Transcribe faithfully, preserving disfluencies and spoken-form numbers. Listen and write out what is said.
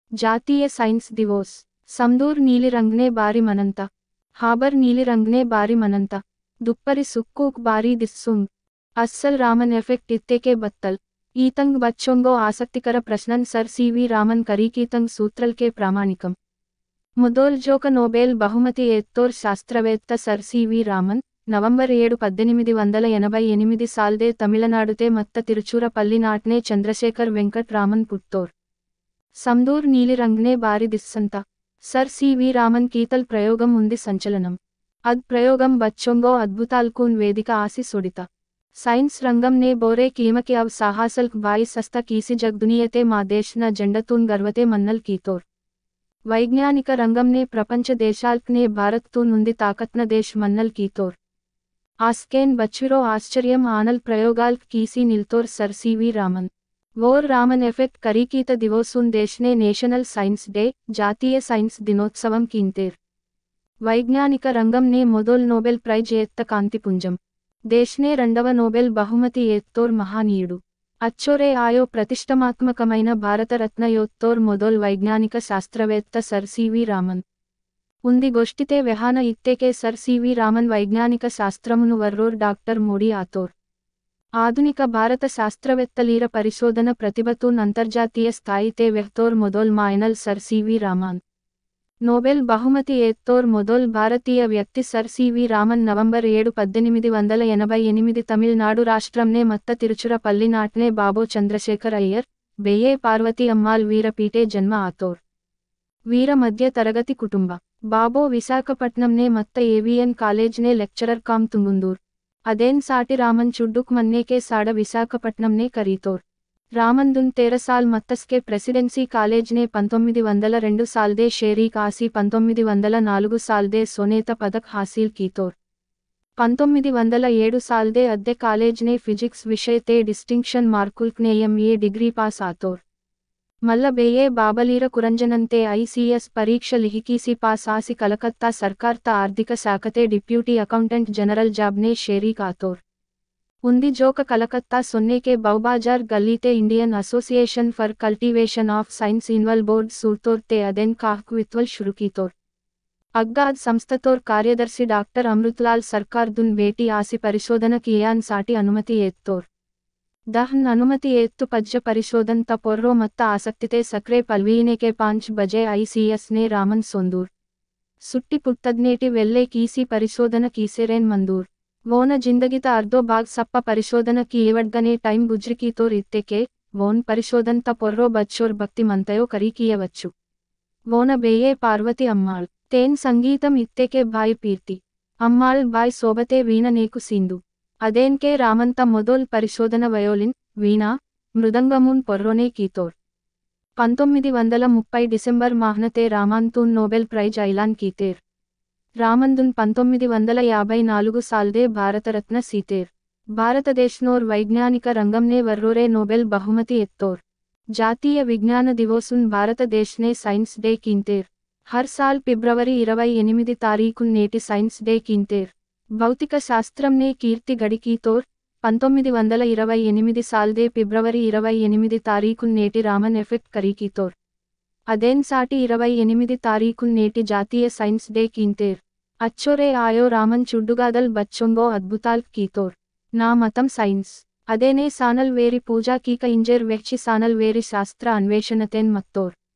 జాతీయ సైన్స్ దివోస్ సందూర్ నీలి రంగ్నే బారి మనంత హాబర్ నీలి రంగ్నే బారి మనంత దుప్పరి సుక్కూక్ బారీ దిస్సుంగ్ అస్సల్ రామన్ ఎఫెక్ట్ ఇత్తేకే బత్తల్ ఈతంగ్ బచ్చొంగో ఆసక్తికర ప్రశ్నన్ సర్ సివి రామన్ కరీకీతంగ్ సూత్రల్కే ప్రామాణికం ముదోల్జోక నోబెల్ బహుమతి ఎత్తోర్ శాస్త్రవేత్త సర్ సివి రామన్ నవంబర్ ఏడు పద్దెనిమిది వందల ఎనభై ఎనిమిది సాల్దే తమిళనాడుతే మత్త తిరుచూరపల్లి నాట్నే చంద్రశేఖర్ వెంకట్ రామన్ పుట్టోర్ సందూర్ నీలి రంగ్నే బారి దిస్సంత సర్ సివి రామన్ కీతల్ ప్రయోగం ఉంది సంచలనం అద్ ప్రయోగం బచ్చొంగో అద్భుతాల్కూన్ వేదిక ఆసి సొడిత సైన్స్ రంగం నే బోరే కీమకి అవ్ సాహాసల్క్ బాయి సస్త కీసి జగ్ దునియతే మా దేశ్న జెండతూన్ గర్వతే మన్నల్ కీతోర్ వైజ్ఞానిక రంగం నే ప్రపంచ దేశాల్క్ నే భారత్ తూన్ ఉంది తాకత్న దేశ్ మన్నల్ కీతోర్ ఆస్కేన్ బచ్చురో ఆశ్చర్యం ఆనల్ ప్రయోగాల్క్ కీసి నిల్తోర్ సర్ సివి రామన్ వోర్ రామన్ ఎఫెక్ట్ కరీకీత దివోసున్ దేశ్నే నేషనల్ సైన్స్ డే జాతీయ సైన్స్ దినోత్సవం కీంతేర్ వైజ్ఞానిక రంగం నే మొదల్ నోబెల్ ప్రైజ్ ఎత్త కాంతిపుంజం దేశ్నే రెండవ నోబెల్ బహుమతి ఎత్తోర్ మహానీయుడు అచ్చోరే ఆయో ప్రతిష్టమాత్మకమైన భారతరత్న యొత్తోర్ మొదల్ వైజ్ఞానిక శాస్త్రవేత్త సర్ సివి రామన్ ఉంది గోష్టితే వెహాన ఇత్తేకే సర్ సివి రామన్ వైజ్ఞానిక శాస్త్రమును వర్రోర్ డాక్టర్ మోడీ ఆతోర్ ఆధునిక భారత శాస్త్రవేత్తలీర పరిశోధన ప్రతిభతూన్ అంతర్జాతీయ స్థాయితే వెహ్తోర్ మొదల్ మాయనల్ సర్ సివి రామన్ నోబెల్ బహుమతి ఎత్తోర్ మొదల్ భారతీయ వ్యక్తి సర్ సివి రామన్ నవంబర్ ఏడు పద్దెనిమిది వందల ఎనభై ఎనిమిది తమిళనాడు రాష్ట్రంనే మత్త తిరుచురపల్లి నాట్నే బాబో చంద్రశేఖర్ అయ్యర్ బెయ్యే పార్వతి అమ్మాల్ వీరపీటే జన్మ ఆతోర్ వీర మధ్య తరగతి కుటుంబ బాబో విశాఖపట్నంనే మత్త ఏవిఎన్ కాలేజ్నే లెక్చరర్ కామ్ తుంగుందూర్ అదేన్ సాటి రామన్ చుడ్డుక్ మన్నేకే సాడ విశాఖపట్నంనే కరీతోర్ రామందున్ తేరసాల్ మత్తస్కే ప్రెసిడెన్సీ కాలేజ్నే పంతొమ్మిది వందల రెండు సాల్దే షేరీ కాసి పంతొమ్మిది వందల నాలుగు సాల్దే సోనేత పదక్ హాసీల్ కీతోర్ పంతొమ్మిది వందల ఏడు సాల్దే అద్దె కాలేజ్నే ఫిజిక్స్ విషయతే డిస్టింక్షన్ మార్కుల్క్నే ఎంఏ డిగ్రీ పాస్ ఆతోర్ మల్ల బేయే బాబలీర కురంజనంతే ఐసీఎస్ పరీక్ష లిహికీసి పాస్ ఆసి కలకత్తా సర్కార్త ఆర్థిక శాఖతే డిప్యూటీ అకౌంటెంట్ జనరల్ జాబ్నే షేరీ కాతోర్ ఉంది జోక కలకత్తా సొన్నేకే బౌబాజార్ గల్లీతే Indian association for cultivation of science ఇన్వల్ బోర్డ్ సూర్తోర్ తే అదెన్ కాహ్క్ విత్వల్ షురుకీతోర్ అగ్గాద్ సంస్థతోర్ కార్యదర్శి డాక్టర్ అమృత్లాల్ సర్కార్ దున్ బేటీ ఆసి పరిశోధన కియాన్ సాటి అనుమతి ఎత్తోర్ దహన్ అనుమతి ఎత్తు పజ్జ పరిశోధన్ త పొర్రో మత్త ఆసక్తితే సక్రే పల్వీనేకే పాంచ్ బజే ఐసీఎస్ నే రామన్ సొందూర్ సుట్టి పుట్టద్నేటి వెల్లే కీసి పరిశోధన కీసెరేన్ మందూర్ వోన జిందగిత అర్ధో బాగ్ సప్ప పరిశోధన కి ఏవడ్గనే టైం గుజ్రికీతోర్ ఇత్తేకే వోన్ పరిశోధన్ త పొర్రో బచ్చోర్ భక్తి మంతయో కరీకీయవచ్చు వోన బేయే పార్వతి అమ్మాళ్ తేన్ సంగీతం ఇత్తేకే బాయ్ పీర్తి అమ్మాళ్ బాయ్ సోబతే వీణ నేకు సింధు అదేన్కే రామంత మొదల్ పరిశోధన వయోలిన్ వీణా మృదంగమున్ పొర్రోనే కీతోర్ పంతొమ్మిది వందల ముప్పై డిసెంబర్ మాహ్నతే రామాంతూన్ నోబెల్ ప్రైజ్ ఐలాన్ కీతేర్ రామందున్ పంతొమ్మిది వందల యాభై నాలుగు సాల్దే భారతరత్న సీతేర్ భారతదేశ్నోర్ వైజ్ఞానిక రంగంనే వర్రోరే నోబెల్ బహుమతి ఎత్తోర్ జాతీయ విజ్ఞాన దివోసున్ భారతదేశ్నే సైన్స్ డే కీంతేర్ హర్ సాల్ ఫిబ్రవరి ఇరవై ఎనిమిది తారీఖున్ నేటి సైన్స్ డే కీంతేర్ భౌతిక శాస్త్రంనే కీర్తి గడికీతోర్ పంతొమ్మిది వందల ఇరవై ఎనిమిది సాల్దే ఫిబ్రవరి ఇరవై ఎనిమిది తారీఖున్ నేటి రామన్ ఎఫెక్ట్ కరీకీతోర్ అదేన్ సాటి ఇరవై ఎనిమిది తారీఖున్ నేటి జాతీయ సైన్స్ డే కీంతేర్ అచ్చోరే ఆయో రామన్ చుడ్డుగాదల్ బచ్చొంగో అద్భుతాల్ కీతోర్ నా మతం సైన్స్ అదేనే సానల్ వేరి పూజా కీక ఇంజేర్ వెచ్చి సానల్ వేరి శాస్త్ర అన్వేషణతెన్ మత్తోర్